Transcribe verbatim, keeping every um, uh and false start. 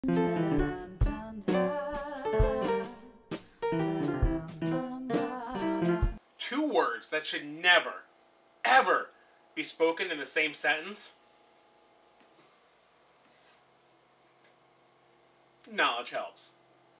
Two words that should never, ever be spoken in the same sentence. Knowledge helps.